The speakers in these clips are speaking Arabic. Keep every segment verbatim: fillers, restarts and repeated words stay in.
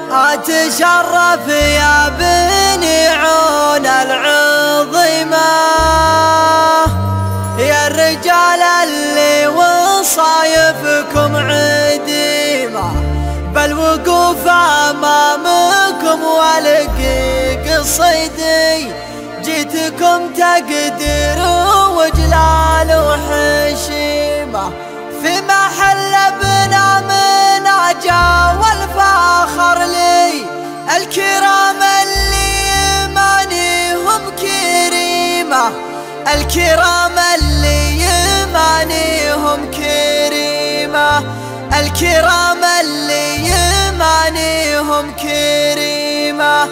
أتشرف يا بني عون العظيمة، يا الرجال اللي وصايفكم عديمة، بالوقوف أمامكم والقي قصيدي، جيتكم تقدير وجلال وحشيمة، في محل ابن مناجا والفاخر لي، الكرام اللي يمانيهم كريمة، الكرام اللي يمانيهم كريمة، الكرام اللي يمانيهم كريمة.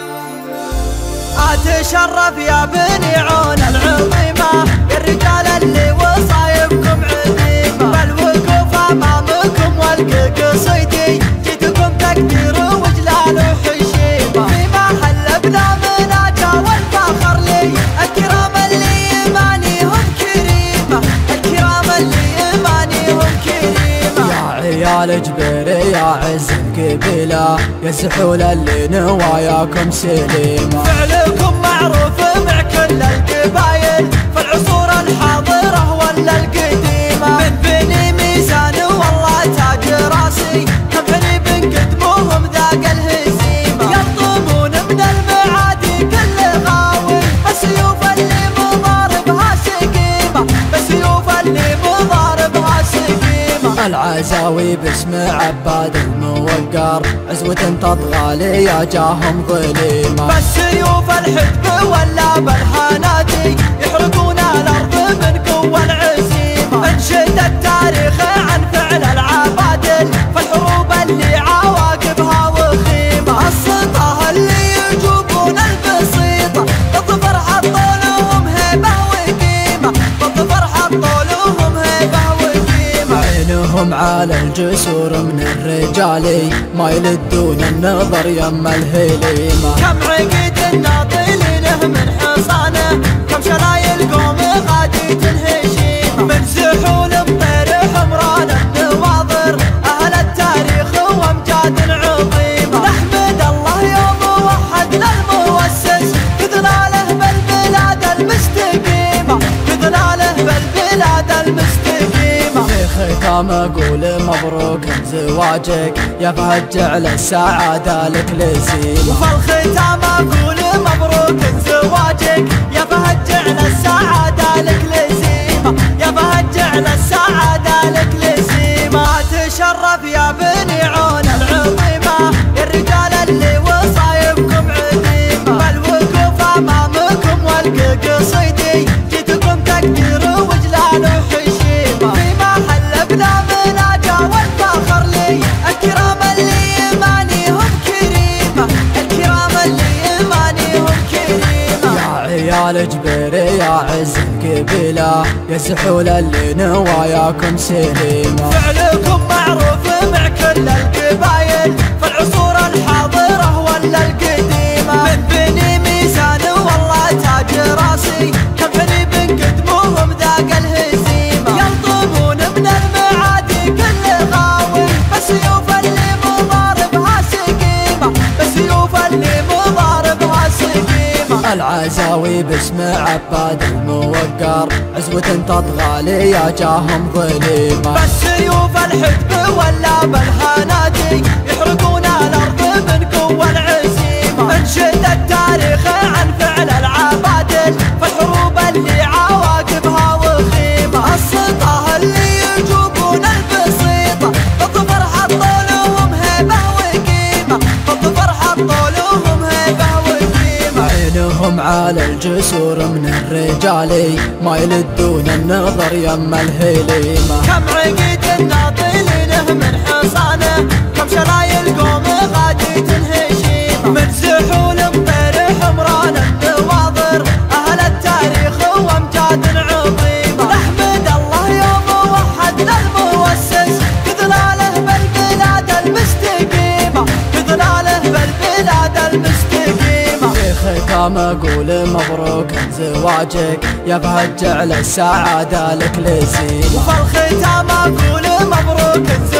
أتشرف يا بني عون العظيمة، يا الرجال اللي وصايفكم عظيمة، بالوقوف أمامكم والقي قصيدي، جيتكم تقدير وجلال وحشيمة، في محل ابن مناجا والفاخر لي، الكرام اللي يمانيهم كريمة، الكرام اللي يمانيهم كريمة. يا عيال جبيري يا عز القبيلة، يا السحول اللي نواياكم سليمة، فعلكم معروف مع كل القبايل، في العصور الحاضرة ولا القديمة، من بني ميزان والله تاج راسي، كم حني بنقدموهم ذاق الهزيمة، يلطمون من المعادي كل غاوي، بالسيوف اللي مضاربها سقيمة، بالسيوف اللي مضاربها سقيمة. العزاوي باسم عباد الموقر، عزوة تطغى لياجاهم ظليمة، بالسيوف الحدب ولا بالهنادي، يحرقون الارض من قوة العزيمة، انشد التاريخ عن فعل العبادل، فالحروب اللي عواقبها وخيمة، السطاه اللي يجوبون البسيطة، بالظفر حطوا لهم هيبة وقيمة، بالظفر حطوا لهم هيبة وقيمة. عينهم على الجسور من الرجال، ما يلدون النظر يم الهليمة، كم عقيد ناطلينه من حصانه، كم شرايل قوم غادية هشيمة، من سحول بطير حمران النواظر، أهل التاريخ وأمجاد عظيمة، نحمد الله يوم وحدنا المؤسس، بذلاله بالبلاد المستقيمة، بذلاله بالبلاد المستقيمة. في ختام اقول مبروك زواجك، يا فهد جعل السعادة لك لزيمة، وفي الختام اقول مبروك زواجك، يا فهد جعل السعادة لك لزيمة، يا فهد جعل السعادة لك لزيمة. تشرف يا بني عون العظيمة، يا الرجال اللي وصايفكم عديمة، بالوقوف امامكم والقي قصيدي، جيتكم تقدير وجلال وحشيمة، في محل ابن مناجا والفاخر لي، الكرام اللي يمانيهم كريمة، الكرام اللي يمانيهم كريمة. يا عيال جبيري يا عز القبيلة، يا سحول اللي نواياكم سليمة، فعلكم معروف مع كل القبايل، في العصور الحاضرة ولا القديمة، من بني ميزان والله تاج راسي، كم حني بنقدموهم ذاق الهزيمة، يلطمون من المعادي كل غاوي، بالسيوف اللي مضاربها سقيمة، بالسيوف اللي مضاربها سقيمة. العزاوي باسم عباد الموقر، عزوة تطغى لياجاهم ظليمة، بالسيوف الحدب ولا بالهنادي، يحرقون الارض من قوة العزيمة، انشد التاريخ عن فعل العبادل، فالحروب اللي عواقبها وخيمة، السطاه اللي يجوبون البسيطة، بالظفر حطوا لهم هيبة وقيمة، بالظفر حطوا لهم هيبة وقيمة. عينهم على الجسور من الرجال، ما يلدون النظر يم الهليمة، كم عقيد ناطلينه من حصانه، كم شرايل قوم غادية هشيمة، من سحول بطير حمران النواظر، أهل التاريخ وأمجاد عظيمة، نحمد الله يوم وحدنا المؤسس، بذلاله بالبلاد المستقيمة، بذلاله بالبلاد المستقيمة. في ختام اقول مبروك زواجك، يا فهد جعل السعادة لك لزيمة، وفي الختام اقول مبروك